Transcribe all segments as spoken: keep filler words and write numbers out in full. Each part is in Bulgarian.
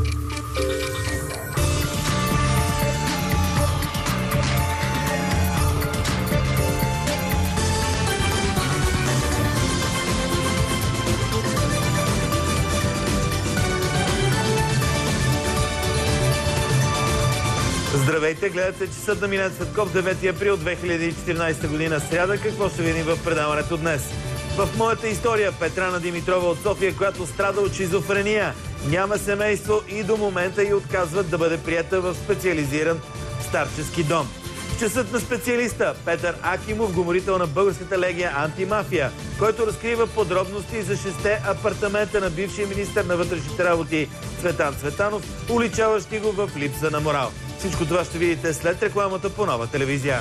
Здравейте, гледате часът на Милен Цветков, девети април две хиляди и четиринадесета година, сряда. Какво ще видим в предаването днес? В моята история Петрана Димитрова от София, която страда от шизофрения, няма семейство и до момента й отказват да бъде приета в специализиран старчески дом. В часът на специалиста Петър Акимов, говорител на българската легия Антимафия, който разкрива подробности за шесте апартамента на бившия министър на вътрешните работи Цветан Цветанов, уличаващи го в липса на морал. Всичко това ще видите след рекламата по Нова телевизия.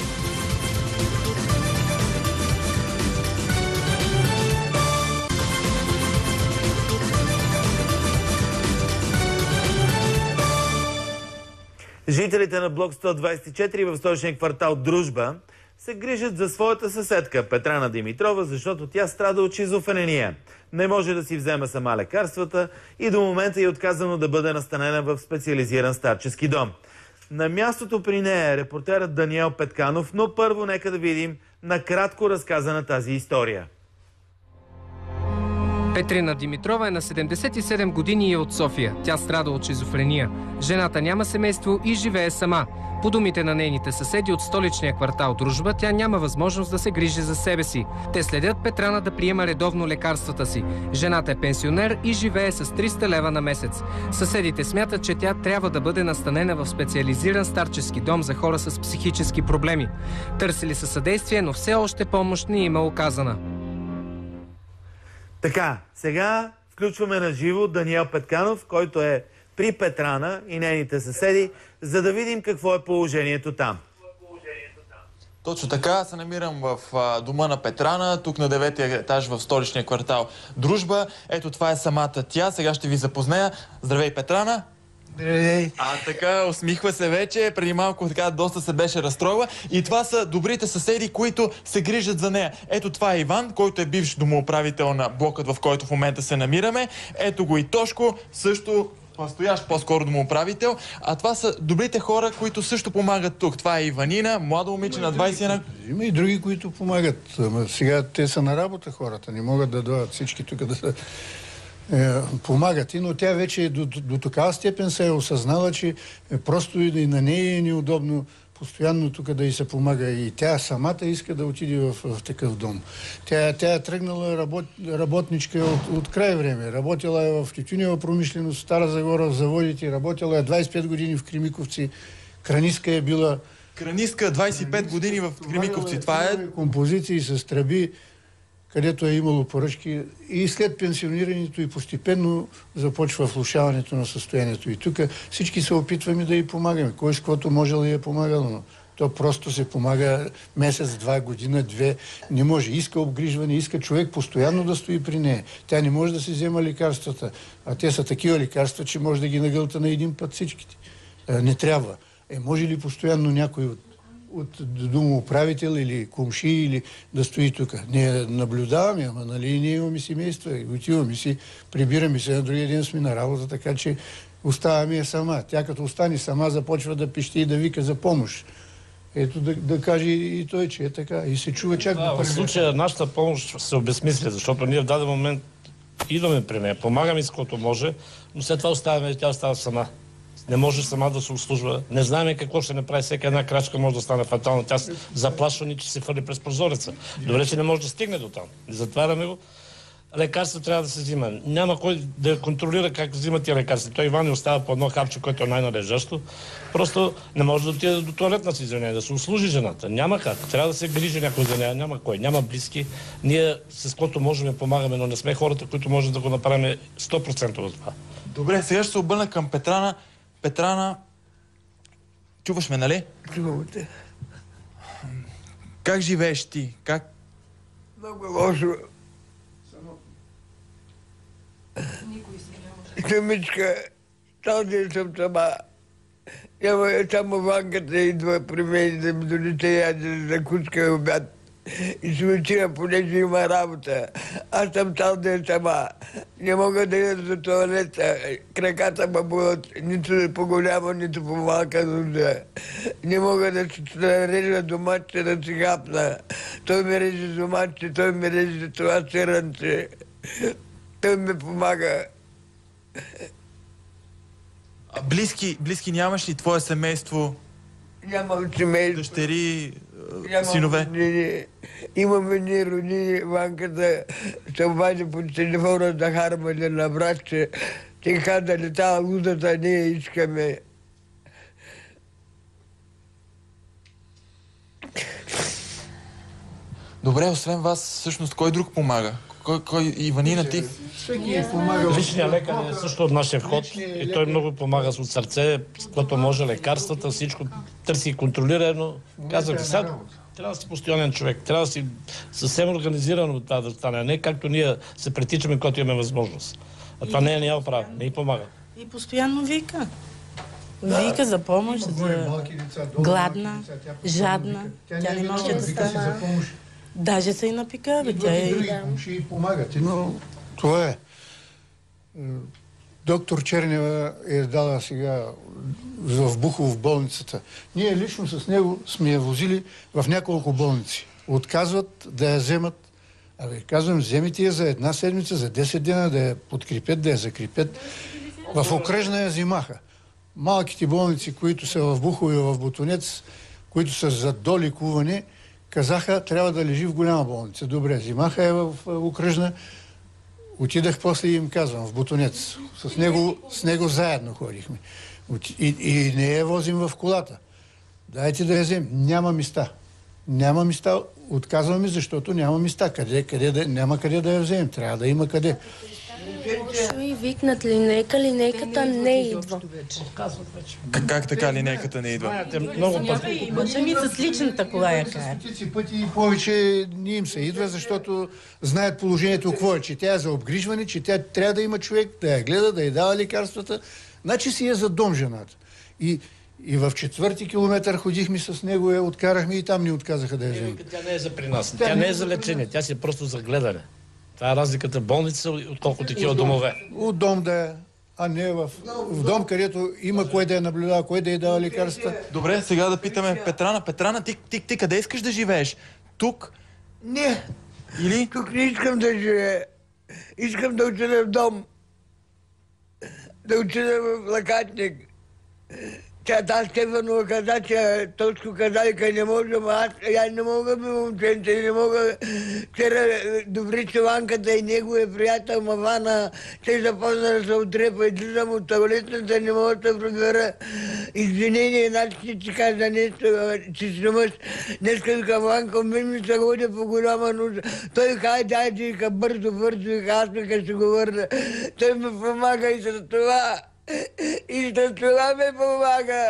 Жителите на блок сто двадесет и четири в столичния квартал Дружба се грижат за своята съседка Петрана Димитрова, защото тя страда от шизофрения. Не може да си взема сама лекарствата и до момента е отказано да бъде настанена в специализиран старчески дом. На мястото при нея е репортерът Даниел Петканов, но първо нека да видим накратко разказана тази история. Петрина Димитрова е на седемдесет и седем години и е от София. Тя страда от шизофрения. Жената няма семейство и живее сама. По думите на нейните съседи от столичния квартал Дружба, тя няма възможност да се грижи за себе си. Те следят Петрана да приема редовно лекарствата си. Жената е пенсионер и живее с триста лева на месец. Съседите смятат, че тя трябва да бъде настанена в специализиран старчески дом за хора с психически проблеми. Търсили са съдействие, но все още помощ не има оказана. Така, сега включваме на живо Даниел Петканов, който е при Петрана и нейните съседи, за да видим какво е положението там. Точно така, се намирам в а, дома на Петрана, тук на деветия етаж в столичния квартал Дружба. Ето това е самата тя, сега ще ви запозная. Здравей, Петрана! Здравей! А така, усмихва се вече, преди малко така доста се беше разстроила. И това са добрите съседи, които се грижат за нея. Ето това е Иван, който е бивш домоуправител на блокът, в който в момента се намираме. Ето го и Тошко, също настоящ по-скоро домоуправител. А това са добрите хора, които също помагат тук. Това е Иванина, млада момиче на двадесет и една. Има и други, които помагат. Ама сега те са на работа хората, не могат да дойдат всички тук да са е, помагат. Но тя вече до, до, до такава степен се е осъзнала, че е просто и на нея е неудобно постоянно тук да й се помага. И тя самата иска да отиде в, в такъв дом. Тя, тя е тръгнала работ, работничка от, от край време. Работила е в тютюнева промишленост, Стара Загора, в заводите. Работила е двадесет и пет години в Кремиковци. Кранистка е била. Кранистка, двадесет и пет години в Кремиковци. Това е композиции с тръби, където е имало поръчки. И след пенсионирането и постепенно започва влошаването на състоянието. И тук всички се опитваме да й помагаме. Кой с каквото можел да й е помагал, но то просто се помага месец, два, година, две. Не може. Иска обгрижване, иска човек постоянно да стои при нея. Тя не може да си взема лекарствата. А те са такива лекарства, че може да ги нагълта на един път всичките. Не трябва. Е, може ли постоянно някой от от домоуправител или комши или да стои тук? Ние наблюдаваме, ама нали ние имаме семейства, отиваме си, прибираме се, на другия ден сме на работа, така че оставаме я сама. Тя като остане сама, започва да пищи и да вика за помощ. Ето да, да каже и той, че е така. И се чува чак да... В случая нашата помощ се обезмисля, защото ние в даден момент идваме при нея, помагаме с каквото може, но след това оставяме и тя остава сама. Не може сама да се обслужва. Не знаем какво ще направи. Всяка една крачка може да стане фатална. Тя заплашва ни, че се фърли през прозореца. Добре, че не може да стигне до там. Затваряме го. Лекарства трябва да се взима. Няма кой да контролира как взима тия лекарства. Той Иван ни остава по едно хапче, което е най-належащо. Просто не може да отиде до туалетна си за нея, да се услужи жената. Няма как. Трябва да се грижи някой за нея. Няма кой. Няма близки. Ние с каквото можем помагаме, но не сме хората, които може да го направим сто процента от това. Добре, сега ще се обърна към Петрана. Петрана, чуваш ме, нали? Чувам те. Как живееш ти? Как? Много лошо. Самичка, цял ден съм сама. Няма само Ванката идва при мен да ми донесе ядене за кучка и обяд. и се отива, понеже има работа. Аз съм цял ден сама. Не мога да идя за туалета. Краката ме болят, нито по-голяма, нито по-малка нужда. Не мога да се режа доматче, да си хапна. Той ми реже доматче, той ми реже това сиранче. Той ми помага. А близки, близки нямаш ли твое семейство? Нямам семейство. Дъщери, Нямам синове? роднини. Имам едни роднини, Ванката се обади по телефона да хармали на братче. Те казали, тази лудата ние искаме. Добре, освен вас, всъщност, кой друг помага? Кой, кой Иванина, ти? Всеки е помагал. Личният лекар е също от нашия вход и той много помага от сърце, което може, лекарствата, всичко търси и контролира, но казах, сега трябва да си постоянен човек, трябва да си съвсем организирано това да стане, а не както ние се притичаме, когато имаме възможност. А това не е няма право, не й помага. И постоянно вика. Вика за помощ, за гладна, жадна. Тя не може да стане. Даже се и напика, бе. Тя е... Ще й помагате, но това е. Доктор Чернева е дала сега в Бухово в болницата. Ние лично с него сме я возили в няколко болници. Отказват да я вземат. Абе, казвам, вземите я за една седмица, за десет дена, да я подкрепят, да я закрепят. В окръжна я взимаха. Малките болници, които са в Бухово и в Ботунец, които са за долекуване, казаха, трябва да лежи в голяма болница. Добре, взимаха я в окръжна. Отидах после и им казвам, в Ботунец. С него, с него заедно ходихме. И, и не я возим в колата. Дайте да я вземем. Няма места. Няма места. Отказваме, защото няма места. Къде, къде да, няма къде да я вземем. Трябва да има къде. Шо и викнат линейка, линейката не идва. Как, как така линейката не идва? Знаете, много пъти. Сами с личната кола я карат. Стотици пъти и повече не им се идва, защото знаят положението какво е, че тя е за обгрижване, че тя трябва да има човек, да я гледа, да й дава лекарствата. Значи си е за дом жената. И, и в четвърти километър ходихме с него, я откарахме и там ни отказаха да я вземем. Тя не е за при нас. Тя не е за лечение, тя си е просто за гледане. Това е разликата в болница, отколкото такива домове. От дом да е, а не в, в дом, където има кой да я наблюдава, кой да й дава лекарства. Добре, сега да питаме Петрана. Петрана, ти, ти, ти къде искаш да живееш? Тук? Не, Или? тук не искам да живея. Искам да отида в дом. Да отида в Лакатник. Тя тази Стефанова каза, че точно казалика не може, но аз я не мога би момченце, не мога. Вчера добри Чуванката и неговия приятел Мавана, те започна да се отрепа, излизам от туалетната, не мога да се прибера. Извинение, значи ти ти каза нещо, че си мъж. Днеска вика Ванка, мен ми се ходи по голяма нужда. Той хайде, айде, вика бързо, бързо, вика, аз вика ще го върна. Той ми помага и с това. И с това ме помага.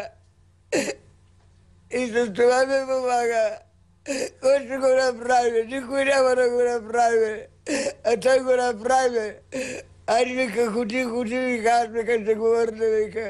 И с това ме помага. Кой ще го направи? Никой няма да го направи. А той го направи. Айде, вика, ходи, ходи, вика, аз вика, ще го върна, вика.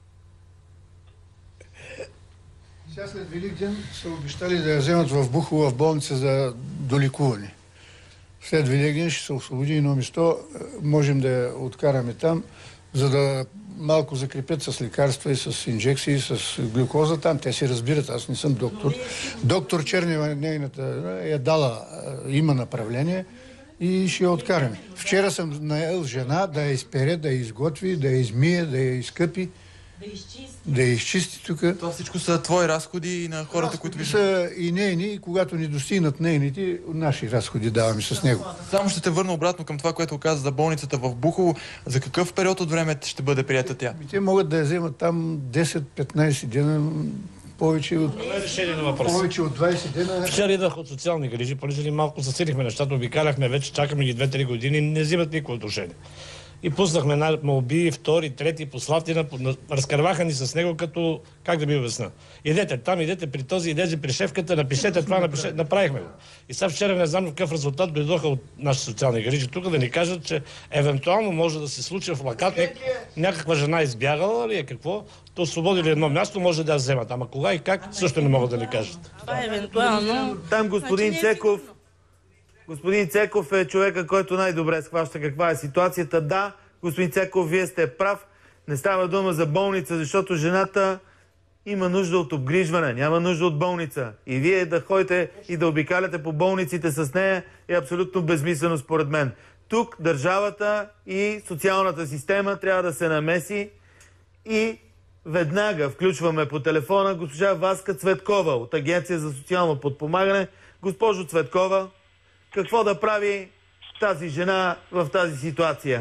Сега след Великден са обещали да я вземат в Бухово в болница за долекуване. След Великден ще се освободи едно место, можем да я откараме там, за да малко закрепят с лекарства и с инжекции, с глюкоза там. Те си разбират, аз не съм доктор. Доктор Чернева, нейната, е дала, има направление и ще я откараме. Вчера съм наел жена да я изпере, да я изготви, да я измие, да я изкъпи. Да изчисти. Да изчисти тук. Това всичко са твои разходи на хората, разходи които виждат. Са и нейни, и когато ни достигнат нейните, наши разходи даваме с него. Само ще те върна обратно към това, което каза за болницата в Бухово. За какъв период от време ще бъде приета тя? Те могат да я вземат там десет-петнайсет дена, повече от, повече от двайсет дена. Вчера идвах от социални грижи, понеже ли малко засилихме нещата, обикаляхме вече, чакаме ги две-три години, не взимат никакво отношение. И пуснахме една молби, втори, трети, по Слатина, разкърваха ни с него като, как да ми обясна. Идете там, идете при този, идете при шефката, напишете това, напишете, направихме го. И сега вчера не знам какъв резултат дойдоха от нашите социални грижи тук да ни кажат, че евентуално може да се случи в Лакатник някаква жена избягала ли е, какво, то освободили едно място, може да я вземат. Ама кога и как, също не могат да ни кажат. Това е евентуално. Там господин Значи, Цеков, господин Цеков е човека, който най-добре схваща каква е ситуацията. Да, господин Цеков, вие сте прав. Не става дума за болница, защото жената има нужда от обгрижване, няма нужда от болница. И вие да ходите и да обикаляте по болниците с нея е абсолютно безмислено според мен. Тук държавата и социалната система трябва да се намеси и веднага включваме по телефона госпожа Васка Цветкова от Агенция за социално подпомагане. Госпожо Цветкова, какво да прави тази жена в тази ситуация?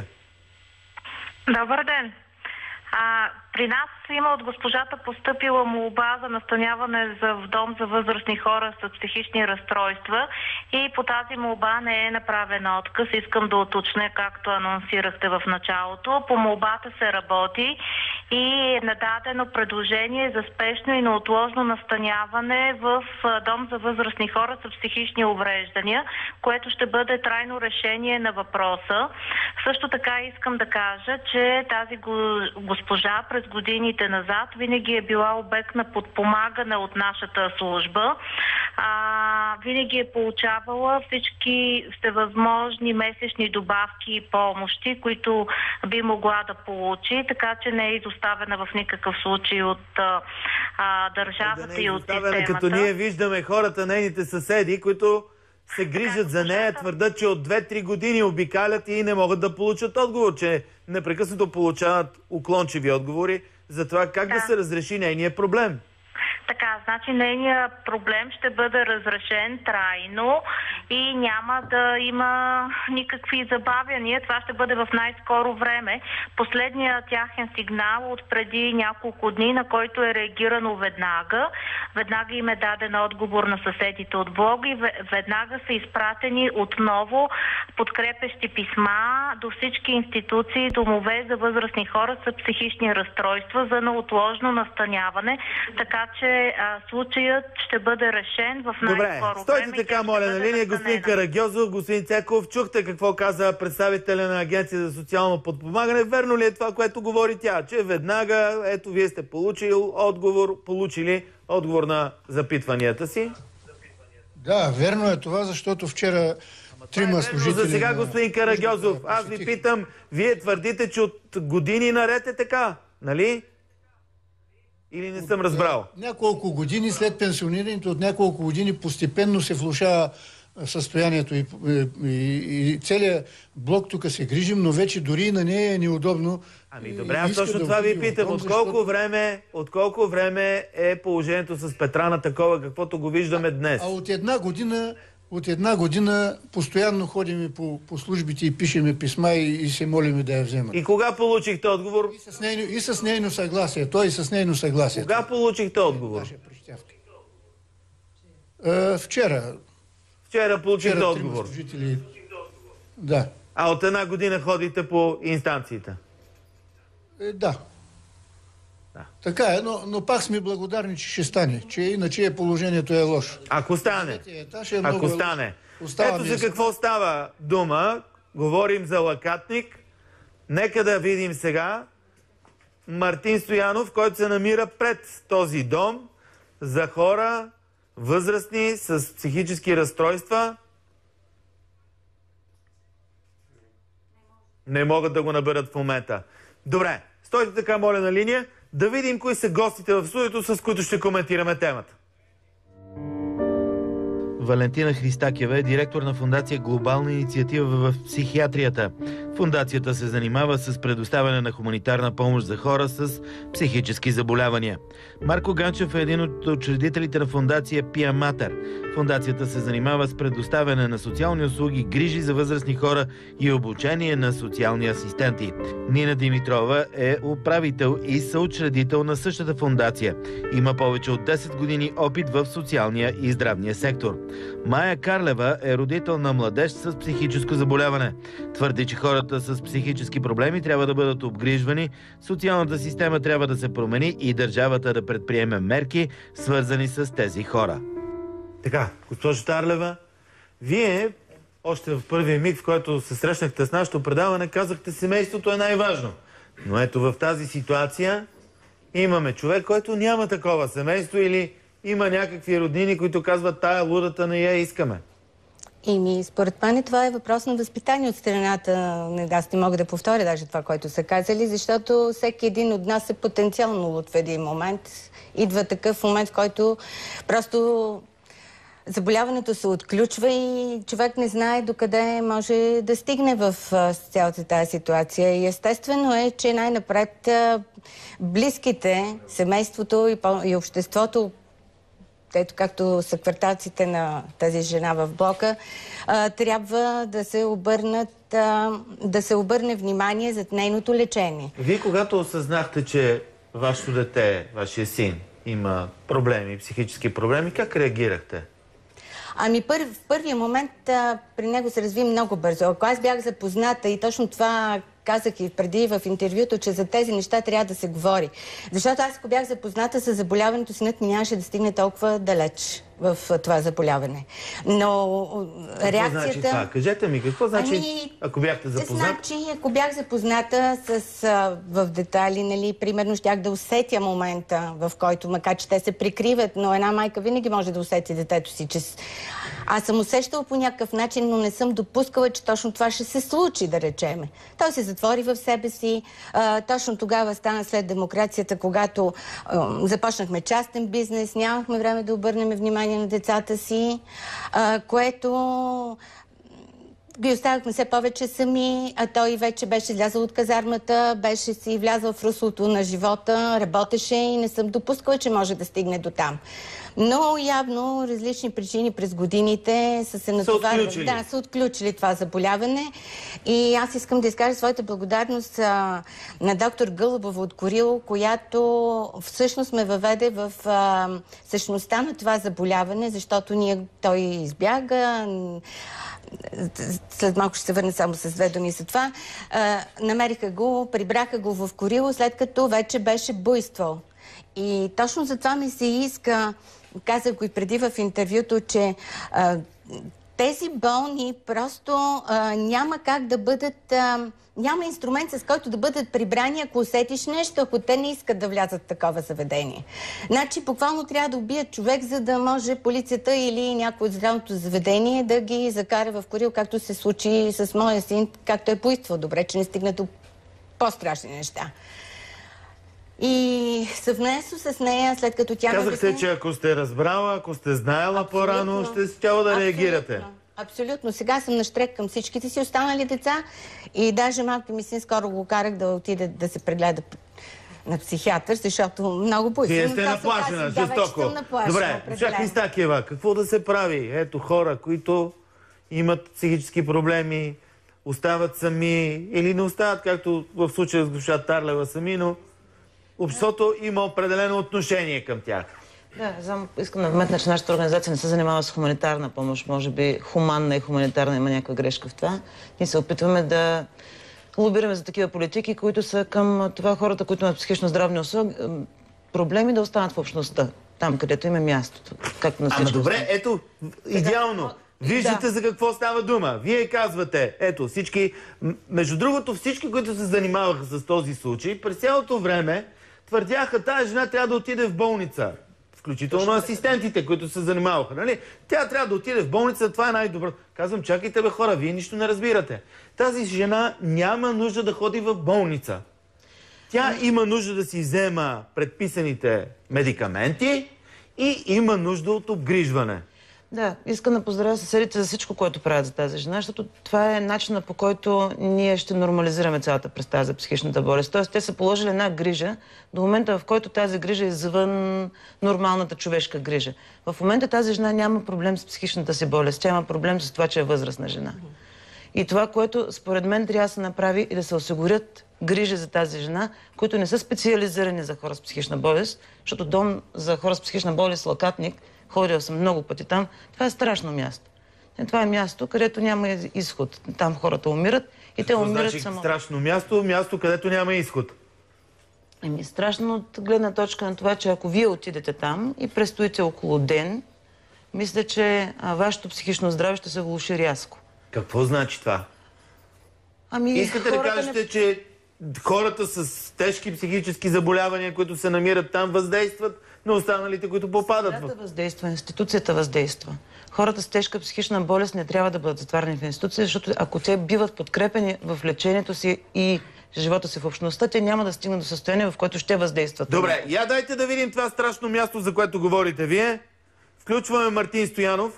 Добър ден. А, при нас има от госпожата постъпила молба за настаняване за, в дом за възрастни хора с психични разстройства и по тази молба не е направен отказ. Искам да уточня, както анонсирахте в началото. По молбата се работи и е нададено предложение за спешно и неотложно настаняване в дом за възрастни хора с психични увреждания, което ще бъде трайно решение на въпроса. Също така искам да кажа, че тази госпожа през годините назад винаги е била обект на подпомагане от нашата служба. А, винаги е получавала всички всевъзможни месечни добавки и помощи, които би могла да получи, така че не е изоставена в никакъв случай от а, а, държавата да и от системата. Като ние виждаме хората, нейните съседи, които се грижат за нея, твърдат, че от две-три години обикалят и не могат да получат отговор, че непрекъснато получават уклончиви отговори за това как да, да се разреши нейния проблем. Така, значи нейният проблем ще бъде разрешен трайно и няма да има никакви забавяния. Това ще бъде в най-скоро време. Последният тяхен сигнал от преди няколко дни, на който е реагирано веднага. Веднага им е даден отговор на съседите от блога и веднага са изпратени отново подкрепещи писма до всички институции, домове за възрастни хора с психични разстройства за неотложно настаняване. Така че а, случаят ще бъде решен в най-скоро време. Добре, стойте така, моля, на линия. Господин Карагьозов, господин Цеков, чухте какво каза представителя на Агенция за социално подпомагане. Верно ли е това, което говори тя? Че веднага, ето, вие сте получили отговор, получили отговор на запитванията си? Да, верно е това, защото вчера трима служители... За сега, господин Карагьозов, аз ви питам, вие твърдите, че от години наред е така, нали? Или не съм разбрал? От няколко години след пенсионирането, от няколко години постепенно се влошава състоянието и, и, и целият блок тук се грижим, но вече дори и на нея е неудобно. Ами добре, аз точно да това ви питам. От колко, защото... време, от колко време е положението с Петрана такова, каквото го виждаме днес? А, а от една година От една година постоянно ходим по, по службите и пишеме писма и, и се молиме да я вземат. И кога получихте отговор? И с нейно, и с нейно съгласие. Той и с нейно съгласие. Кога получихте отговор? А, вчера. Вчера получихте вчера отговор? Служители... Да. А от една година ходите по инстанциите? Е, да. Да. Така е, но, но пак сме благодарни, че ще стане, че иначе положението е лошо. Ако стане, е ако стане. Ето за какво става дума, говорим за Лакатник. Нека да видим сега Мартин Стоянов, който се намира пред този дом за хора възрастни с психически разстройства. Не могат да го наберат в момента. Добре, стойте така, моля, на линия. Да видим кои са гостите в студиото, с които ще коментираме темата. Валентина Христакева е директор на фондация Глобална инициатива в психиатрията. Фондацията се занимава с предоставяне на хуманитарна помощ за хора с психически заболявания. Марко Ганчев е един от учредителите на фондация Пия Матер. Фондацията се занимава с предоставяне на социални услуги, грижи за възрастни хора и обучение на социални асистенти. Нина Димитрова е управител и съучредител на същата фондация. Има повече от десет години опит в социалния и здравния сектор. Майя Карлева е родител на младеж с психическо заболяване. Твърди, че хората хората с психически проблеми трябва да бъдат обгрижвани, социалната система трябва да се промени и държавата да предприеме мерки, свързани с тези хора. Така, госпожо Тарлева, вие още в първия миг, в който се срещнахте с нашето предаване, казахте, семейството е най-важно. Но ето в тази ситуация имаме човек, който няма такова семейство или има някакви роднини, които казват, тая лудата не я искаме. И ми, според мен това е въпрос на възпитание от страната. Не, аз не мога да повторя даже това, което са казали, защото всеки един от нас е потенциално луд в един момент. Идва такъв момент, в който просто заболяването се отключва и човек не знае докъде може да стигне в цялата тази ситуация. И естествено е, че най-напред близките, семейството и, и обществото, ето както са кварталците на тази жена в блока, а, трябва да се обърнат, а, да се обърне внимание за нейното лечение. Вие когато осъзнахте, че вашето дете, вашия син, има проблеми, психически проблеми, как реагирахте? Ами пър, в първия момент а, при него се разви много бързо. Ако аз бях запозната и точно това казах и преди в интервюто, че за тези неща трябва да се говори. Защото аз, ако бях запозната с заболяването, синът ми нямаше да стигне толкова далеч в това заболяване. Но какво реакцията... значи това? Кажете ми, какво значи, ами, ако бяхте запозната? Значи, ако бях запозната с, а, в детайли, нали, примерно, щях да усетя момента, в който, макар че те се прикриват, но една майка винаги може да усети детето си, че аз съм усещала по някакъв начин, но не съм допускала, че точно това ще се случи, да речеме. Той се затвори в себе си. А, точно тогава стана след демокрацията, когато а, започнахме частен бизнес, нямахме време да обърнем внимание на децата си, а, което ги оставахме все повече сами, а той вече беше излязъл от казармата, беше си влязъл в руслото на живота, работеше и не съм допускала, че може да стигне до там. Но явно различни причини през годините са се натоварвали. Да, са отключили това заболяване. И аз искам да изкажа своята благодарност а, на доктор Гълъбова от Курило, която всъщност ме въведе в а, същността на това заболяване, защото ние, той избяга. След малко ще се върна само с две думи за това. А, намериха го, прибраха го в Курило, след като вече беше буйствал. И точно за това ми се иска, казах го и преди в интервюто, че а, тези болни просто а, няма как да бъдат... А, няма инструмент, с който да бъдат прибрани, ако усетиш нещо, ако те не искат да влязат в такова заведение. Значи, буквално трябва да убият човек, за да може полицията или някой от здравното заведение да ги закара в Курил, както се случи с моя син, както е поиствал. Добре, че не стигна до по-страшни неща. И съвместно с нея, след като тя... Казахте, ме... че ако сте разбрала, ако сте знаела по-рано, ще сте тяло да Абсолютно. реагирате. Абсолютно. Сега съм на щрек към всичките си останали деца и даже малко ми син скоро го карах да отиде да се прегледа на психиатър, защото много буйствам. Вие сте наплашена, жестоко. Добре, Чак Христакиева, какво да се прави? Ето хора, които имат психически проблеми, остават сами или не остават, както в случая с госпожа Тарлева сами, но обществото има определено отношение към тях. Да, знам, искам да вметна, че нашата организация не се занимава с хуманитарна помощ. Може би хуманна и хуманитарна има някаква грешка в това. Ние се опитваме да лобираме за такива политики, които са към това хората, които имат психично здравни услуги, проблеми да останат в общността. Там, където има мястото. Както на Ама добре, ето, идеално. Виждате да. за какво става дума. Вие казвате, ето всички, между другото всички, които се занимаваха с този случай, през цялото време твърдяха, тази жена трябва да отиде в болница. Включително Точно асистентите, които се занимаваха. Нали? Тя трябва да отиде в болница, това е най-добро. Казвам, чакайте бе хора, вие нищо не разбирате. Тази жена няма нужда да ходи в болница. Тя има нужда да си взема предписаните медикаменти и има нужда от обгрижване. Да, искам да поздравя съседите за всичко, което правят за тази жена, защото това е начинът, по който ние ще нормализираме цялата представа за психичната болест. Тоест, те са положили една грижа до момента, в който тази грижа е извън нормалната човешка грижа. В момента тази жена няма проблем с психичната си болест, тя има проблем с това, че е възрастна жена. И това, което според мен трябва да се направи, е да се осигурят грижи за тази жена, които не са специализирани за хора с психична болест, защото дом за хора с психична болест, Лакатник, ходил съм много пъти там, това е страшно място. Това е място, където няма изход. Там хората умират И те умират значи само. Страшно място, място, където няма изход. Еми, страшно от гледна точка на това, че ако вие отидете там и престоите около ден, мисля, че а, вашето психично здраве ще се влоши рязко. Какво значи това? Ами, Искате да кажете, не... че хората с тежки психически заболявания, които се намират там, въздействат на останалите, които попадат в... Средата въздейства, институцията въздейства. Хората с тежка психична болест не трябва да бъдат затварени в институция, защото ако те биват подкрепени в лечението си и живота си в общността, те няма да стигнат до състояние, в което ще въздействат. Добре, я дайте да видим това страшно място, за което говорите вие. Включваме Мартин Стоянов.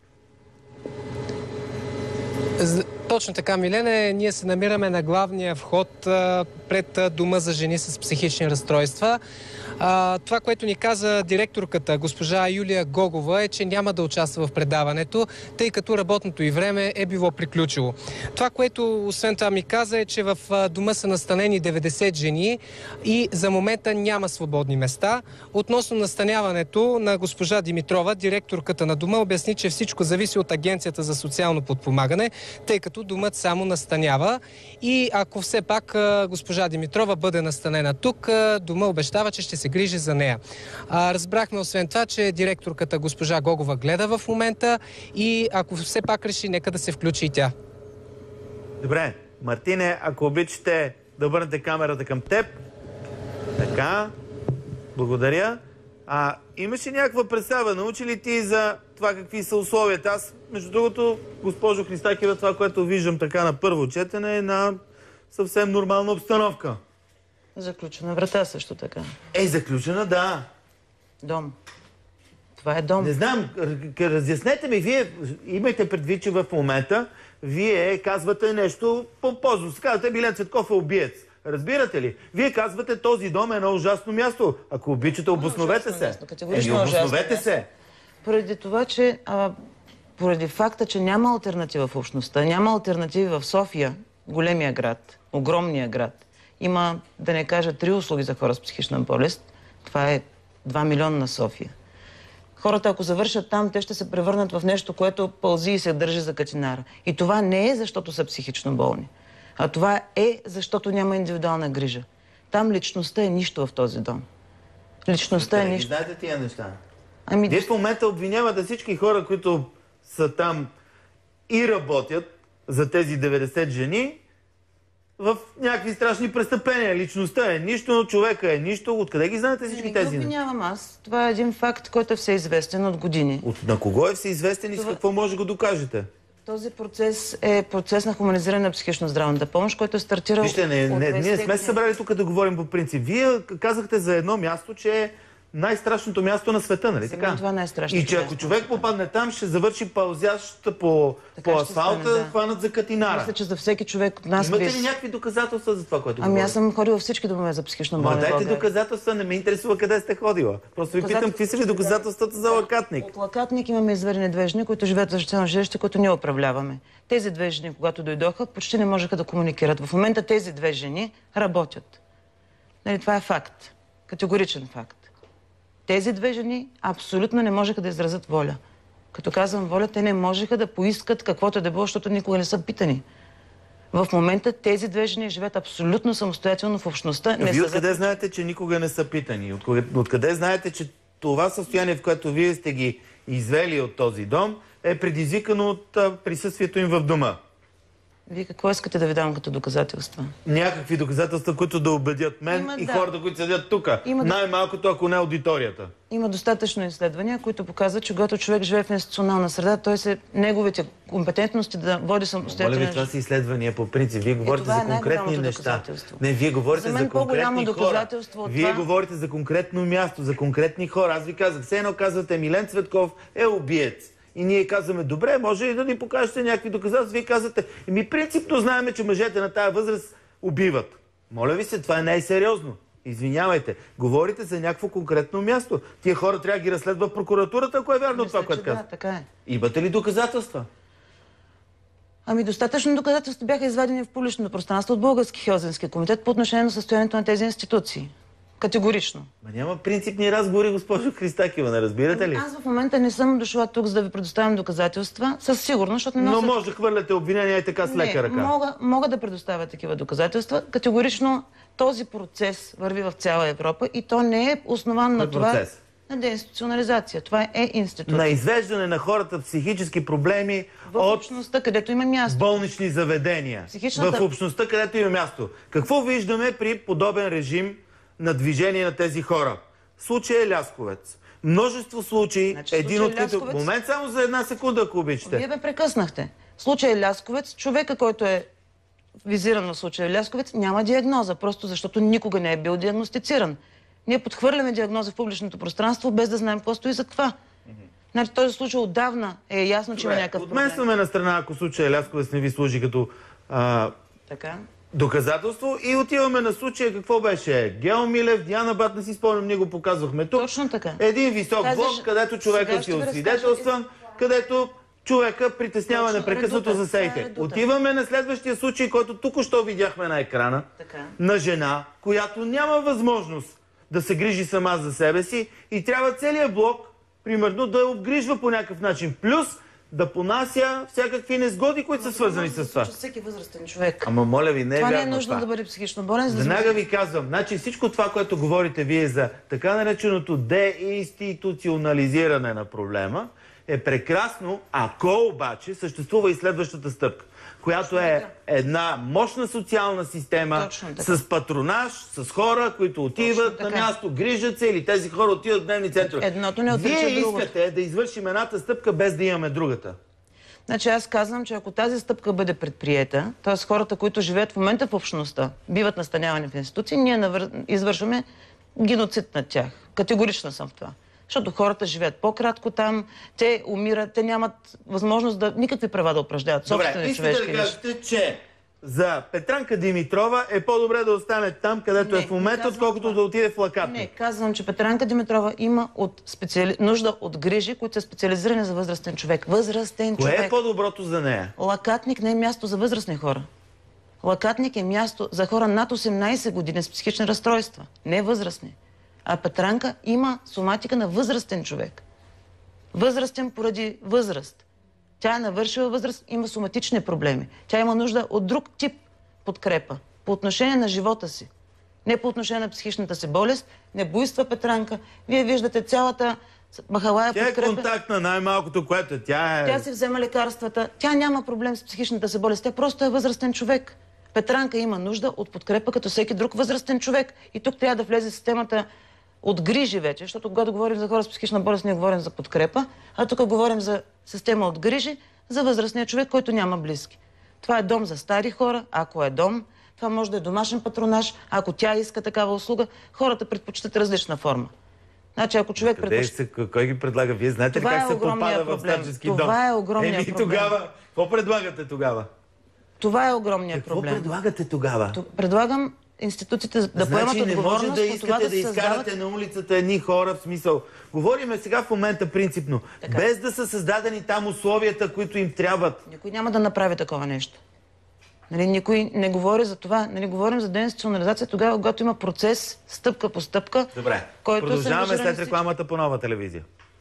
Точно така, Милене. Ние се намираме на главния вход а, пред а, дома за жени с психични разстройства. А, това, което ни каза директорката, госпожа Юлия Гогова, е, че няма да участва в предаването, тъй като работното й време е било приключило. Това, което освен това ми каза, е, че в а, дома са настанени деветдесет жени и за момента няма свободни места. Относно настаняването на госпожа Димитрова, директорката на дома обясни, че всичко зависи от Агенцията за социално подпомагане, тъй като домът само настанява. И ако все пак а, госпожа Димитрова бъде настанена тук, а, дома обещава, че ще се грижи за нея. А, разбрахме освен това, че директорката госпожа Гогова гледа в момента и ако все пак реши, нека да се включи и тя. Добре, Мартине, ако обичате да обърнете камерата към теб. Така, благодаря. А имаш ли някаква представа? Научи ли ти за това какви са условията? Аз, между другото, госпожо Христакива, това, което виждам така на първо четене, е на съвсем нормална обстановка. Заключена врата също така. Е, заключена, да. Дом. Това е дом. Не знам, разяснете ми, вие имайте предвид, че в момента вие казвате нещо помпозно. Казвате, Милен Цветков е убиец. Разбирате ли? Вие казвате, този дом е едно ужасно място. Ако обичате, обосновете се. Еми, обосновете се. Поради това, че а, поради факта, че няма алтернатива в общността, няма алтернативи в София, големия град, огромния град. Има, да не кажа, три услуги за хора с психична болест. Това е два милиона на София. Хората, ако завършат там, те ще се превърнат в нещо, което пълзи и се държи за катинара. И това не е защото са психично болни. А това е защото няма индивидуална грижа. Там личността е нищо в този дом. Личността е нищо. Знаете тия неща? Ами... Вие в момента обвинявате всички хора, които са там и работят за тези деветдесет жени в някакви страшни престъпления. Личността е нищо, човека е нищо. Откъде ги знаете всички тези? Не ги обвинявам аз. Това е един факт, който е всеизвестен от години. От, на кого е всеизвестен и това... с какво може да го докажете? Този процес е процес на хуманизиране на психично-здравната помощ, който е стартирал... Вижте, не, не, ние сме се събрали тук да говорим по принцип. Вие казахте за едно място, че е най-страшното място на света, нали така? Това е най-страшното. И че ако човек попадне там, ще завърши пълзяща по, по асфалта, стане, да. Хванат за катинара. Мисля, че за всеки човек от нас... Имате без... ли някакви доказателства за това, което Ами говорите? аз съм ходила всички домове за психично болни. Ма дайте доказателства, не ме интересува къде сте ходила. Просто ви питам, какви са ви доказателствата за Лакатник? От Лакатник имаме изведени две жени, които живеят в защитено жилище, които ние управляваме. Тези две жени, когато дойдоха, почти не можеха да комуникират. В момента тези две жени работят. Нали, това е факт. Категоричен факт. Тези две жени абсолютно не можеха да изразят воля. Като казвам воля, те не можеха да поискат каквото да било, защото никога не са питани. В момента тези две жени живеят абсолютно самостоятелно в общността. Не вие са откъде за... знаете, че никога не са питани? Откъде, откъде знаете, че това състояние, в което вие сте ги извели от този дом, е предизвикано от а, присъствието им в дома? Вие какво искате да ви дам като доказателства? Някакви доказателства, които да убедят мен Има, и да. хората, които седят тук. Има... Най-малкото, ако не аудиторията. Има достатъчно изследвания, които показват, че когато човек живее в институционална среда, той се неговите компетентности да води самостоятелно. Моля ви, това са изследвания по принцип. Вие говорите за конкретни неща. Не, вие говорите за, за конкретни хора. Вие това... говорите за конкретно място, за конкретни хора. Аз ви казах, все едно казвате, Милен Цветков е убиец. И ние казваме, добре, може и да ни покажете някакви доказателства. Вие казвате, ми принципно знаем, че мъжете на тая възраст убиват. Моля ви се, това е най-сериозно. Извинявайте. Говорите за някакво конкретно място. Тия хора трябва да ги разследва в прокуратурата, ако е вярно Мисля, това, което да, казва. Така е. Имате ли доказателства? Ами достатъчно доказателства бяха извадени в публичното пространство от Български хелзински комитет по отношение на състоянието на тези институции. Категорично. Ма няма принципни разговори, госпожо Христакиева, не разбирате ли? Аз в момента не съм дошла тук, за да ви предоставям доказателства. Със сигурност, защото не нося... Но може да хвърляте обвинения и така с лека ръка. Не, мога, мога да предоставя такива доказателства. Категорично този процес върви в цяла Европа и то не е основан на това... Процес? На деинституционализация. Това е институция. На извеждане на хората психически проблеми в от общността, където има място. Болнични заведения. Психичната... В общността, където има място. Какво виждаме при подобен режим на движение на тези хора? Случай е Лясковец. Множество случаи, значи, един случай от които... Лясковец... Момент само за една секунда, ако обичате. Вие ме прекъснахте. Случай е Лясковец, човека, който е визиран в случая Лясковец, няма диагноза, просто защото никога не е бил диагностициран. Ние подхвърляме диагноза в публичното пространство, без да знаем какво стои за това. Значи този случай отдавна е ясно, че има някакъв проблем. Отместваме на страна, ако случая Лясковец не ви служи като а, така. доказателство, и отиваме на случая, какво беше? Гео Милев, Диана Бат, не си спомням, ние го показвахме тук. Точно така. Един висок Казаш... блок, където човекът си е освидетелстван, където човека притеснява точно, непрекъснато редута, заседите. Отиваме на следващия случай, който тук-що видяхме на екрана, така. На жена, която няма възможност да се грижи сама за себе си и трябва целият блок, примерно, да я обгрижва по някакъв начин. Плюс да понася всякакви незгоди, които са свързани с това. Всеки възрастен човек. Ама моля ви, не е това вярно не е нужно това. да бъде психично болен. За да Веднага ви казвам, значи всичко това, което говорите вие за така нареченото деинституционализиране на проблема, е прекрасно, ако обаче съществува и следващата стъпка, която е една мощна социална система с патронаж, с хора, които отиват на място, грижат се, или тези хора отиват в дневни центрове. Едното не отрича Вие другото. искате да извършим едната стъпка, без да имаме другата. Значи аз казвам, че ако тази стъпка бъде предприета, т.е. хората, които живеят в момента в общността, биват настанявани в институции, ние навър... извършваме геноцид над тях. Категорична съм в това. Защото хората живеят по-кратко там, те умират, те нямат възможност да никакви права да упражняват собствени човешки. Добре, искате да кажете, че за Петрянка Димитрова е по-добре да остане там, където не, е в момента, отколкото това. Да отиде в Лакатник. Не, казвам, че Петрянка Димитрова има от специали... нужда от грижи, които са специализирани за възрастен човек. Възрастен Кое човек. Кое е по-доброто за нея? Лакатник не е място за възрастни хора. Лакатник е място за хора над осемнайсет години с психични разстройства. Не възрастни. А Петрянка има соматика на възрастен човек. Възрастен поради възраст. Тя е навършила възраст, има соматични проблеми. Тя има нужда от друг тип подкрепа по отношение на живота си. Не по отношение на психичната си болест. Не буйства Петрянка. Вие виждате цялата махалая подкрепа. Тя е контактна, най-малкото, което тя е... Тя си взема лекарствата. Тя няма проблем с психичната си болест. Тя просто е възрастен човек. Петрянка има нужда от подкрепа като всеки друг възрастен човек. И тук трябва да влезе системата от грижи вече, защото когато говорим за хора с психична болест, ние говорим за подкрепа, а тук говорим за система от грижи за възрастния човек, който няма близки. Това е дом за стари хора, ако е дом. Това може да е домашен патронаж, ако тя иска такава услуга. Хората предпочитат различна форма. Значи, ако човек предпочита... Къде... Кой ги предлага? Вие знаете ли как се попада в старчески дом? Това е огромният Еми, проблем. тогава, какво предлагате тогава? Това е огромният Какво проблем. Какво предлагате тогава? Предлагам институциите да значи, поемат отговорност. Не може да искате по това да, да изкарате създават... на улицата едни хора, в смисъл. Говориме сега в момента принципно. Така. Без да са създадени там условията, които им трябват. Никой няма да направи такова нещо. Нали, никой не говори за това. Нали, говорим за деинституционализация тогава, когато има процес, стъпка по стъпка. Добре, който продължаваме след рекламата по Нова телевизия.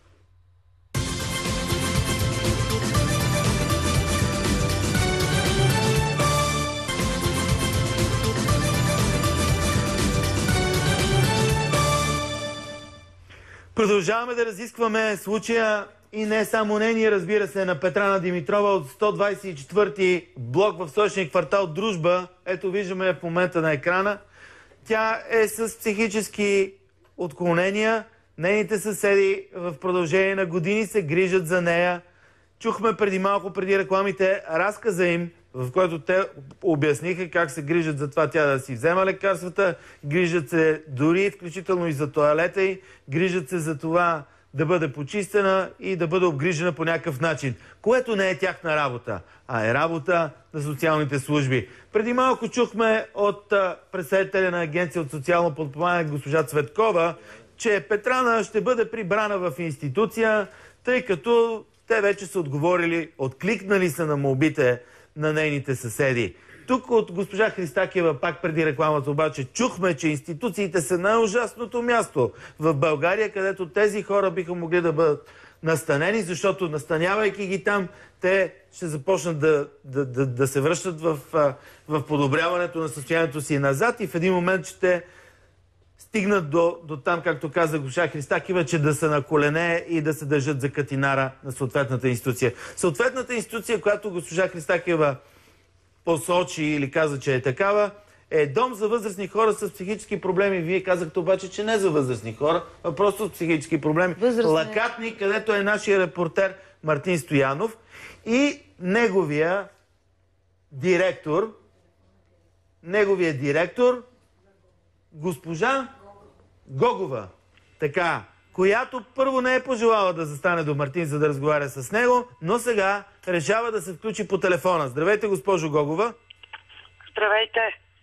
Продължаваме да разискваме случая и не само нейния, разбира се, на Петрана Димитрова от сто двадесет и четвърти блок в столичния квартал Дружба. Ето виждаме в момента на екрана. Тя е с психически отклонения. Нейните съседи в продължение на години се грижат за нея. Чухме преди малко, преди рекламите, разказа им, в който те обясниха как се грижат за това тя да си взема лекарствата, грижат се дори включително и за тоалета й, грижат се за това да бъде почистена и да бъде обгрижена по някакъв начин, което не е тяхна работа, а е работа на социалните служби. Преди малко чухме от представителя на Агенция от социално подпомагане госпожа Цветкова, че Петрана ще бъде прибрана в институция, тъй като те вече са отговорили, откликнали са на молбите на нейните съседи. тук от госпожа Христакиева, пак преди рекламата обаче, чухме, че институциите са най-ужасното място в България, където тези хора биха могли да бъдат настанени, защото настанявайки ги там, те ще започнат да, да, да, да се връщат в, в подобряването на състоянието си назад и в един момент ще стигнат до, до там, както каза госпожа Христакиева, че да са на колене и да се държат за катинара на съответната институция. Съответната институция, която госпожа Христакиева посочи или каза, че е такава, е дом за възрастни хора с психически проблеми. Вие казахте обаче, че не за възрастни хора, а просто с психически проблеми. Възрастни. Лакатник, където е нашия репортер Мартин Стоянов и неговия директор, неговия директор, госпожа Гогова, така, която първо не е пожелала да застане до Мартин, за да разговаря с него, но сега решава да се включи по телефона. Здравейте, госпожо Гогова. Здравейте.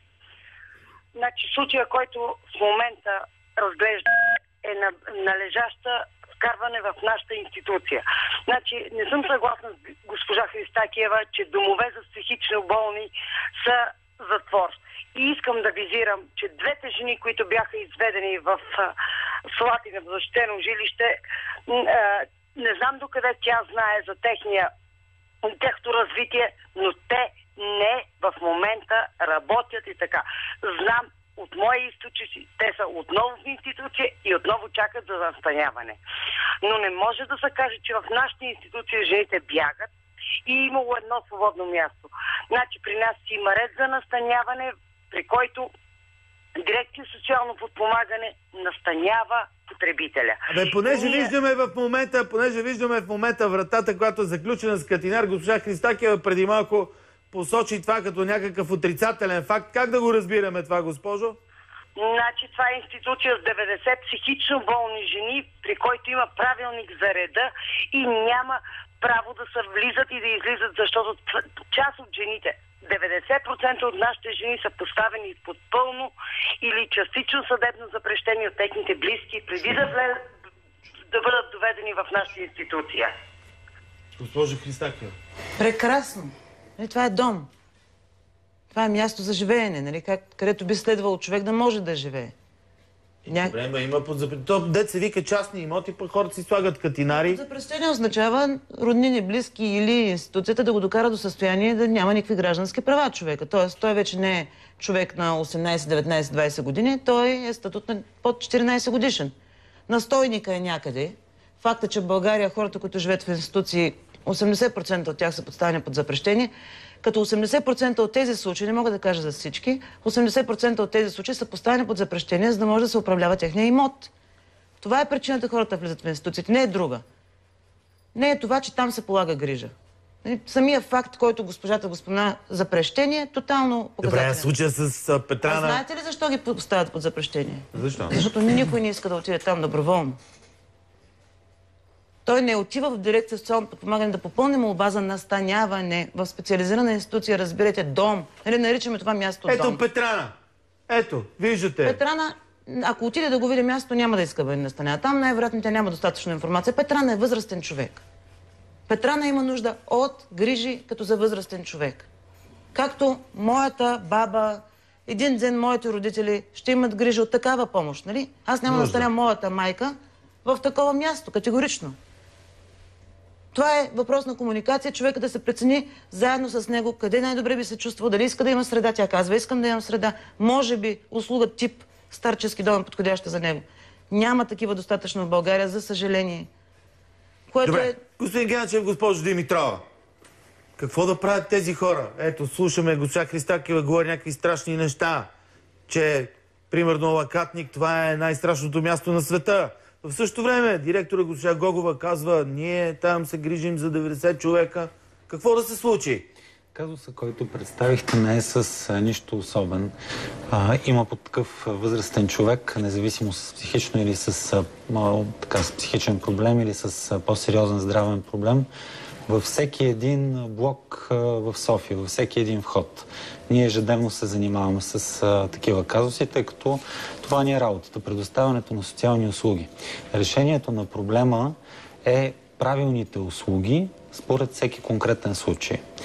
Значи случая, който в момента разглежда, е належаща вкарване в нашата институция. Значи не съм съгласна с госпожа Христакиева, че домове за психично болни са затвор. И искам да визирам, че двете жени, които бяха изведени в Слатина, в защитено жилище, не знам докъде тя знае за техния, техното развитие, но те не в момента работят и така. Знам от мои източници, те са отново в институция и отново чакат за настаняване. Но не може да се каже, че в нашите институции жените бягат и имало едно свободно място. Значи при нас има ред за настаняване, при който дирекция социално подпомагане настанява потребителя. Абе, понеже Ние... виждаме в момента, понеже виждаме в момента вратата, която е заключена с катинар, госпожа Христакиева преди малко посочи това като някакъв отрицателен факт. Как да го разбираме това, госпожо? Значи това е институция с деветдесет психично болни жени, при който има правилник за реда и няма право да се влизат и да излизат, защото част от жените, деветдесет процента от нашите жени са поставени под пълно или частично съдебно запрещение от техните близки, преди да, влез, да бъдат доведени в нашата институция. Госпожо Христакиева. Прекрасно. Това е дом. Това е място за живеене, нали? Как, където би следвало човек да може да живее. Ня... Добре, ма има под запрещение. То дет се вика частни имоти, пък хората си слагат катинари. Под запрещение означава роднини, близки или институцията да го докара до състояние да няма никакви граждански права човека. Тоест, той вече не е човек на осемнайсет, деветнайсет, двайсет години, той е статут на под четиринайсет годишен. Настойника е някъде. Факта, че в България хората, които живеят в институции, осемдесет процента от тях са подставени под запрещение, като осемдесет процента от тези случаи, не мога да кажа за всички, осемдесет процента от тези случаи са поставени под запрещение, за да може да се управлява техния имот. Това е причината хората влизат в институциите, не е друга. Не е това, че там се полага грижа. Самия факт, който госпожата го спомена, запрещение, е тотално показателен. Добре, случая с Петрана... А знаете ли защо ги поставят под запрещение? Защо? Защото никой не иска да отиде там доброволно. Той не отива в дирекция социално подпомагане да попълни молба за настаняване в специализирана институция, разбирайте, дом. Нали, наричаме това място Ето дом. Ето Петрана. Ето, виждате. Петрана, ако отиде да го види място, няма да иска да настанява. Там най-вероятно тя няма достатъчно информация. Петрана е възрастен човек. Петрана има нужда от грижи като за възрастен човек. Както моята баба, един ден моите родители ще имат грижа от такава помощ, нали? Аз няма да настаня моята майка в такова място, категорично. Това е въпрос на комуникация, човека да се прецени заедно с него къде най-добре би се чувствал, дали иска да има среда. Тя казва, искам да имам среда. Може би услуга тип старчески дом е подходяща за него. Няма такива достатъчно в България, за съжаление. Което Добре, е... господин Геначев, госпожо Димитрова, какво да правят тези хора? Ето, слушаме госпожа Христакиева говори някакви страшни неща, че, примерно, Лакатник, това е най-страшното място на света. В същото време директора госпожа Гогова казва, ние там се грижим за деветдесет човека. Какво да се случи? Казуса, който представихте, не е с нищо особен. А, има по такъв възрастен човек, независимо с психично или с, а, така, с психичен проблем или с по-сериозен здравен проблем, във всеки един блок а, в София, във всеки един вход. Ние ежедневно се занимаваме с а, такива казуси, тъй като това ни е работата, предоставянето на социални услуги. Решението на проблема е правилните услуги според всеки конкретен случай.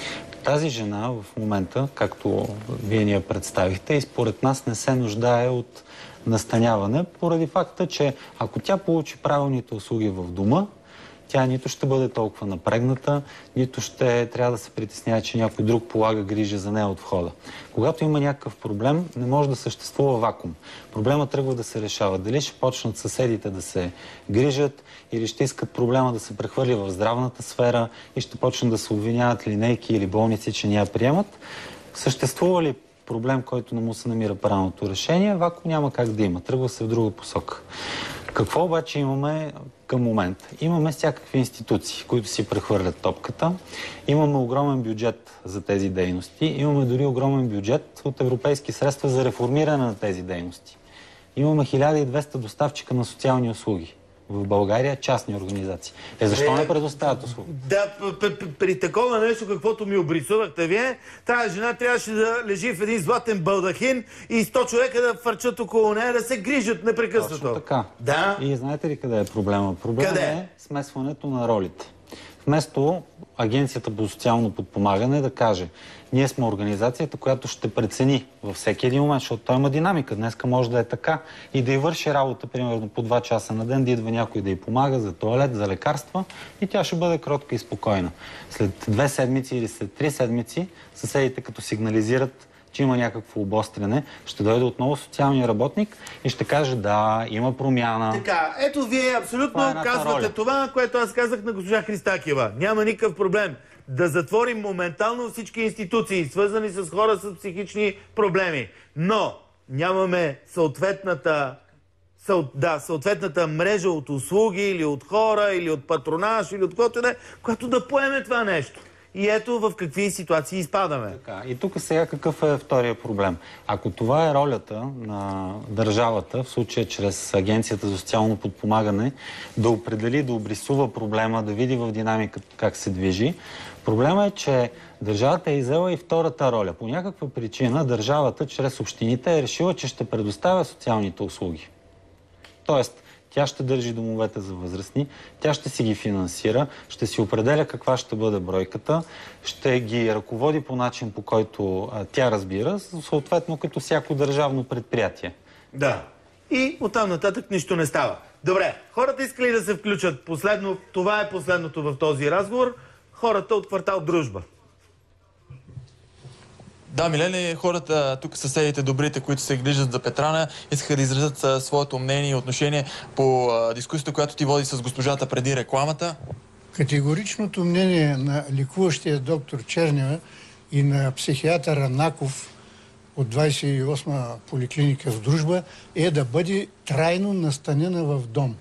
Тази жена в момента, както вие ни я представихте, и според нас не се нуждае от настаняване, поради факта, че ако тя получи правилните услуги в дома, тя нито ще бъде толкова напрегната, нито ще трябва да се притеснява, че някой друг полага грижа за нея от входа. Когато има някакъв проблем, не може да съществува вакуум. Проблема тръгва да се решава. Дали ще почнат съседите да се грижат, или ще искат проблема да се прехвърли в здравната сфера и ще почнат да се обвиняват линейки или болници, че не я приемат. Съществува ли проблем, който не му се намира правилното решение, вакуум няма как да има. Тръгва се в друга посока. Какво обаче имаме към момента? Имаме всякакви институции, които си прехвърлят топката. Имаме огромен бюджет за тези дейности. Имаме дори огромен бюджет от европейски средства за реформиране на тези дейности. Имаме хиляда и двеста доставчика на социални услуги. В България частни организации. Е, защо не предоставят услуги? Да, при такова нещо, каквото ми обрисувахте вие, тази жена трябваше да лежи в един златен балдахин и сто човека да фърчат около нея, да се грижат непрекъснато. Точно така. Да. И знаете ли къде е проблема? Проблема къде? е смесването на ролите. Вместо Агенцията по социално подпомагане да каже: ние сме организацията, която ще прецени във всеки един момент, защото той има динамика. Днеска може да е така и да й върши работа, примерно по два часа на ден, да идва някой да й помага за тоалет, за лекарства и тя ще бъде кротка и спокойна. След две седмици или след три седмици съседите, като сигнализират, че има някакво обостряне, ще дойде отново социалния работник и ще каже: да, има промяна. Така, ето вие абсолютно това е казвате роля. това, което аз казах на госпожа Христакиева. Няма никакъв проблем да затворим моментално всички институции, свързани с хора с психични проблеми. Но нямаме съответната, съ, да, съответната мрежа от услуги или от хора, или от патронаж, или от който да е, която да поеме това нещо. И ето в какви ситуации изпадаме. Така, и тук сега какъв е втория проблем? Ако това е ролята на държавата, в случая чрез Агенцията за социално подпомагане, да определи, да обрисува проблема, да види в динамиката как се движи, проблема е, че държавата е иззела и втората роля. По някаква причина държавата чрез общините е решила, че ще предоставя социалните услуги. Тоест, тя ще държи домовете за възрастни, тя ще си ги финансира, ще си определя каква ще бъде бройката, ще ги ръководи по начин, по който а, тя разбира, съответно като всяко държавно предприятие. Да. И оттам нататък нищо не става. Добре, хората искали да се включат. Последно, това е последното в този разговор. Хората от квартал Дружба. Да, Милени, хората, тук съседите, добрите, които се грижат за Петрана, искаха да изразят а, своето мнение и отношение по а, дискусията, която ти води с госпожата преди рекламата. Категоричното мнение на лекуващия доктор Чернева и на психиатъра Наков от двадесет и осма поликлиника в Дружба е да бъде трайно настанена в дом.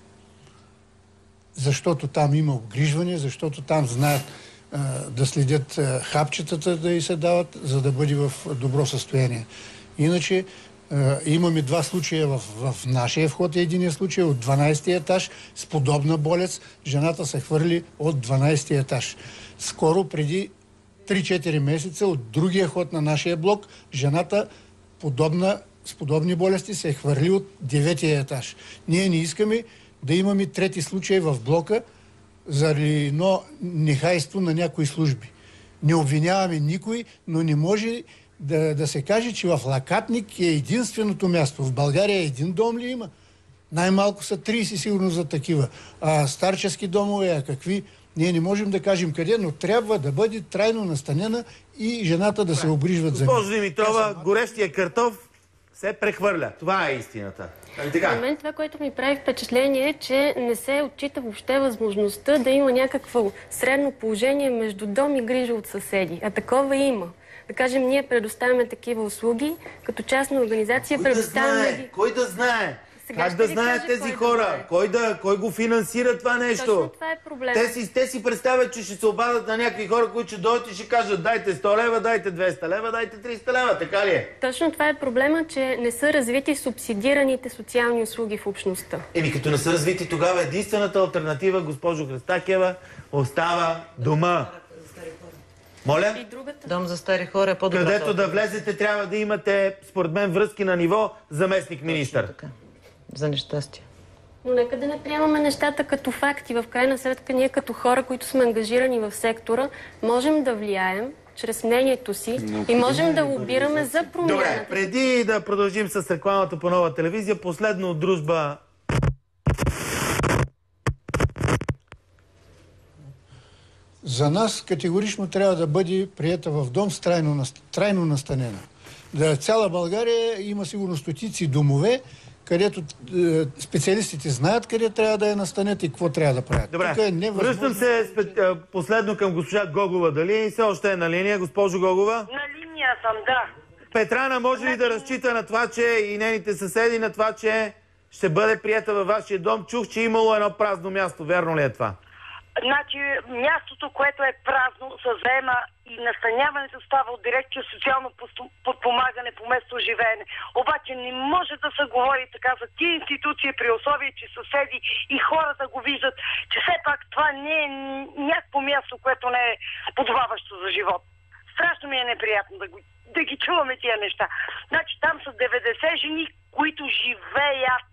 Защото там има обгрижване, защото там знаят да следят хапчетата да й се дават, за да бъде в добро състояние. Иначе имаме два случая в, в нашия вход. Единия случай от дванадесети етаж с подобна болест. Жената се хвърли от дванадесети етаж. Скоро, преди три-четири месеца, от другия ход на нашия блок, жената подобна, с подобни болести се е хвърли от деветия етаж. Ние не искаме да имаме трети случай в блока, заради едно нехайство на някои служби. Не обвиняваме никой, но не може да, да се каже, че в Лакатник е единственото място. В България един дом ли има? Най-малко са тридесет сигурно за такива. А старчески домове, а какви? Ние не можем да кажем къде, но трябва да бъде трайно настанена и жената да се обгрижват за нея. Госпожо Димитрова, горещия картоф се прехвърля. Това е истината. На мен това, което ми прави впечатление е, че не се отчита въобще възможността да има някакво средно положение между дом и грижа от съседи. А такова има. Да кажем, ние предоставяме такива услуги, като частна организация предоставяме ги... Кой да знае? Сега как да знаят тези кой хора? Да кой, да, кой го финансира това нещо? Точно това е проблем. Те си, те си представят, че ще се обадят на някакви хора, които ще дойдат и ще кажат: дайте сто лева, дайте двеста лева, дайте триста лева. Така ли е? Точно това е проблема, че не са развити субсидираните социални услуги в общността. Еми, като не са развити, тогава единствената алтернатива, госпожо Христакиева, остава дома. Моля? И другата... Дом за стари хора е по-добра. Където да влезете, трябва да имате, според мен, връзки на ниво заместник-министър. За нещастие. Но нека да не приемаме нещата като факти. В крайна сметка ние като хора, които сме ангажирани в сектора, можем да влияем чрез мнението си и можем да лобираме за промяната. Добре, преди да продължим с рекламата по Нова телевизия, последно от дружба. За нас категорично трябва да бъде приета в дом с трайно, трайно настанена. За цяла България има сигурно стотици домове, където е, специалистите знаят къде трябва да я настанят и какво трябва да правят. Добре, е невъзможно... връщам се спе... последно към госпожа Гогова. Дали все още е на линия, госпожо Гогова? На линия съм, да. Петрана може ли да разчита на това, че и нейните съседи, на това, че ще бъде прията във вашия дом? Чух, че имало едно празно място. Вярно ли е това? Значи, мястото, което е празно, се заема и настаняването става от дирекция социално подпомагане по место живеене. Обаче не може да се говори така за тия институции при условие, че съседи и хората го виждат, че все пак това не е някакво място, което не е подобаващо за живот. Страшно ми е неприятно да, го, да ги чуваме тия неща. Значи там са деветдесет жени, които живеят.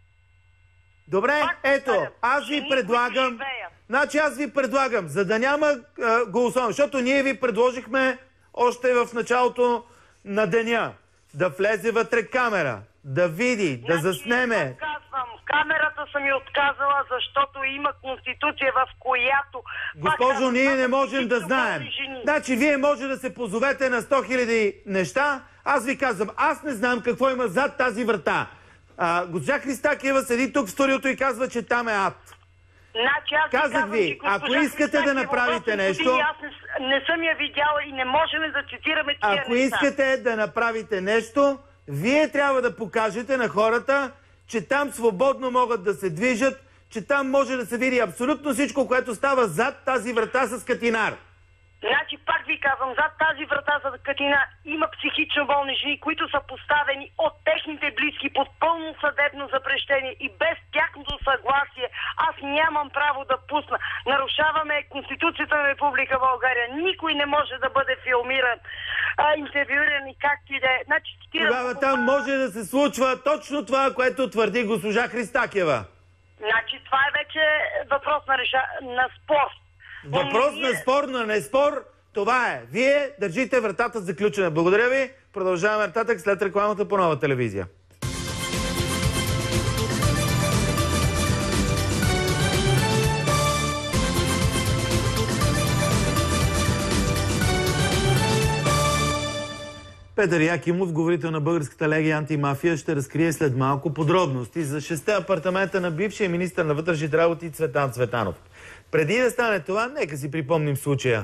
Добре, ето, аз ви предлагам... Значи аз ви предлагам, за да няма а, голосование, защото ние ви предложихме още в началото на деня да влезе вътре камера, да види, да значи, заснеме. Отказвам. Камерата съм ми отказала, защото има конституция, в която... Госпожо, ние не можем да знаем. Значи вие може да се позовете на сто хиляди неща. Аз ви казвам, аз не знам какво има зад тази врата. А, госпожа Христакиева седи тук в студиото и казва, че там е ад. Значи, аз казах казвам, ви, ако искате да направите нещо... Аз не, не съм я видяла и не можем да цитираме тия Ако неща. искате да направите нещо, вие трябва да покажете на хората, че там свободно могат да се движат, че там може да се види абсолютно всичко, което става зад тази врата с катинар. Значи, пак ви казвам, зад тази врата за катина има психично болни жени, които са поставени от техните близки под пълно съдебно запрещение и без тяхното съгласие аз нямам право да пусна. Нарушаваме Конституцията на Република България. Никой не може да бъде филмиран, а, интервюиран и както и да е. Значи, Тогава там може да се случва точно това, което твърди госпожа Христакиева. Значи, това е вече въпрос на, реша... на спор. Въпрос на спор, на не спор, това е. Вие държите вратата заключена. Благодаря ви. Продължаваме нататък след рекламата по Нова телевизия. Петър Якимов, говорител на Българската легия антимафия, ще разкрие след малко подробности за шестте апартамента на бившия министър на вътрешните работи Цветан Цветанов. Преди да стане това, нека си припомним случая.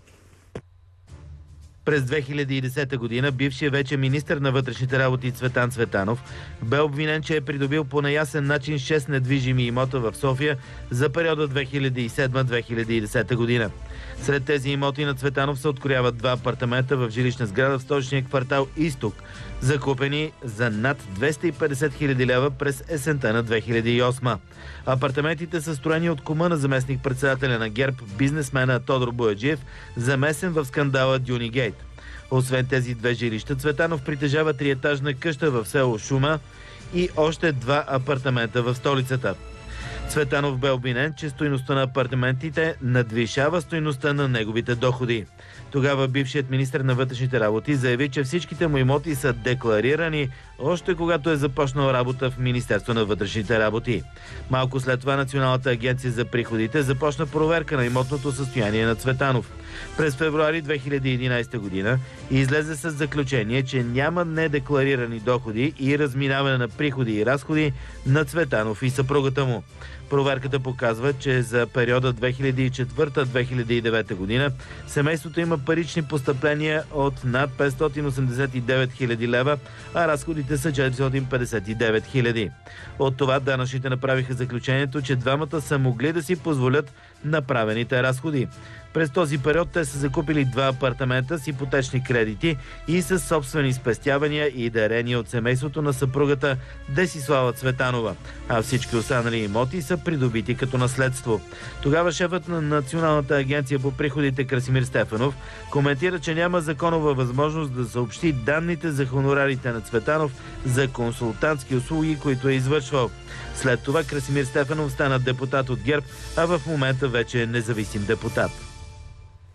През две хиляди и десета година бившият вече министър на вътрешните работи Цветан Цветанов бе обвинен, че е придобил по неясен начин шест недвижими имота в София за периода две хиляди и седма - две хиляди и десета година. Сред тези имоти на Цветанов се открояват два апартамента в жилищна сграда в столичния квартал Изток, закупени за над двеста и петдесет хиляди лева през есента на две хиляди и осма. Апартаментите са строени от кума на заместник-председателя на ГЕРБ, бизнесмена Тодор Бояджиев, замесен в скандала Дюнигейт. Освен тези две жилища, Цветанов притежава триетажна къща в село Шума и още два апартамента в столицата. Цветанов бе обвинен, че стойността на апартаментите надвишава стойността на неговите доходи. Тогава бившият министър на вътрешните работи заяви, че всичките му имоти са декларирани още когато е започнал работа в Министерство на вътрешните работи. Малко след това Националната агенция за приходите започна проверка на имотното състояние на Цветанов. През февруари две хиляди и единадесета година излезе с заключение, че няма недекларирани доходи и разминаване на приходи и разходи на Цветанов и съпругата му. Проверката показва, че за периода две хиляди и четвърта - две хиляди и девета година семейството има парични постъпления от над петстотин осемдесет и девет хиляди лева, а разходите са четиристотин петдесет и девет хиляди. От това данъчните направиха заключението, че двамата са могли да си позволят направените разходи. През този период те са закупили два апартамента с ипотечни кредити и с собствени спестявания и дарения от семейството на съпругата Десислава Цветанова, а всички останали имоти са придобити като наследство. Тогава шефът на Националната агенция по приходите Красимир Стефанов коментира, че няма законова възможност да съобщи данните за хонорарите на Цветанов за консултантски услуги, които е извършвал. След това Красимир Стефанов стана депутат от ГЕРБ, а в момента вече е независим депутат.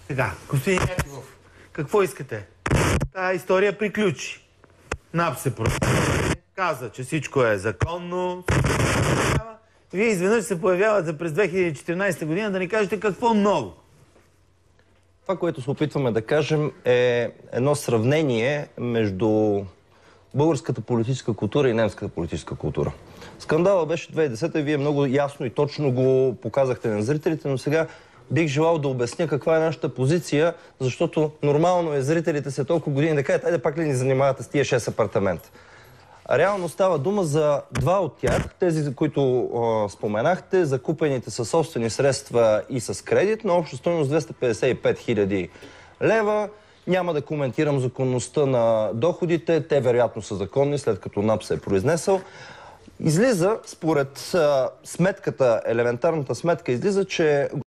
Сега, господин Якимов, какво искате? Тая история приключи. НАП се проследи, каза, че всичко е законно. Вие изведнъж се появявате през две хиляди и четиринадесета година да ни кажете какво ново. Това, което се опитваме да кажем, е едно сравнение между българската политическа култура и немската политическа култура. Скандала беше две хиляди и десета и вие много ясно и точно го показахте на зрителите, но сега бих желал да обясня каква е нашата позиция, защото нормално е зрителите след толкова години да кажат, айде пак ли ни занимавате с тия шест апартамента. Реално става дума за два от тях, тези, за които а, споменахте, закупените със собствени средства и с кредит, на обща стойност двеста петдесет и пет хиляди лева. Няма да коментирам законността на доходите, те вероятно са законни, след като НАП се е произнесъл. Излиза, според а, сметката, елементарната сметка излиза, че